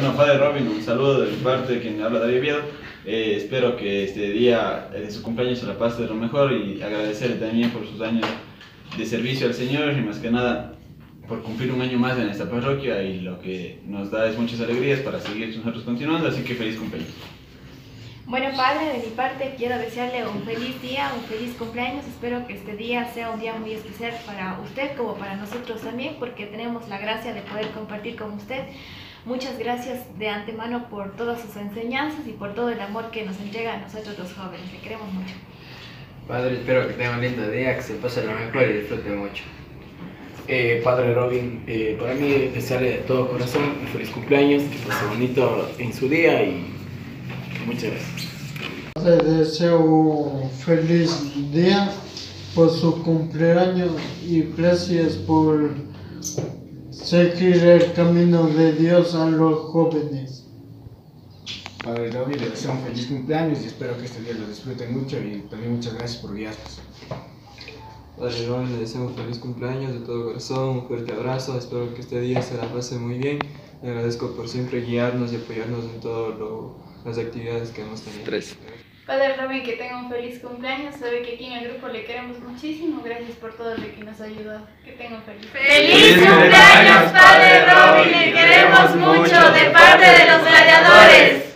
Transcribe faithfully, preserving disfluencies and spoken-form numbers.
Bueno, padre Robin, un saludo de mi parte, quien habla David Oviedo. Eh, espero que este día de su cumpleaños se la pase de lo mejor y agradecerle también por sus años de servicio al Señor y más que nada por cumplir un año más en esta parroquia, y lo que nos da es muchas alegrías para seguir nosotros continuando, así que feliz cumpleaños. Bueno, padre, de mi parte quiero desearle un feliz día, un feliz cumpleaños. Espero que este día sea un día muy especial para usted como para nosotros también, porque tenemos la gracia de poder compartir con usted. Muchas gracias de antemano por todas sus enseñanzas y por todo el amor que nos entrega a nosotros los jóvenes. Le queremos mucho. Padre, espero que tenga un lindo día, que se pase lo mejor y disfrute mucho. Eh, Padre Robin, eh, para mí desearle de todo corazón un feliz cumpleaños, que pase bonito en su día y muchas gracias. Le deseo un feliz día por su cumpleaños y gracias por seguir el camino de Dios a los jóvenes. Padre Robin, le deseo un feliz cumpleaños y espero que este día lo disfruten mucho, y también muchas gracias por guiarnos. Padre Robin, le deseo un feliz cumpleaños de todo corazón, un fuerte abrazo, espero que este día se la pase muy bien. Le agradezco por siempre guiarnos y apoyarnos en todas las actividades que hemos tenido. Tres. Padre Robin, que tenga un feliz cumpleaños. Sabe que aquí en el grupo le queremos muchísimo. Gracias por todo lo que nos ha ayudado. Que tenga un feliz ¡Feliz cumpleaños, Padre Robin! Le queremos mucho de parte de los gladiadores.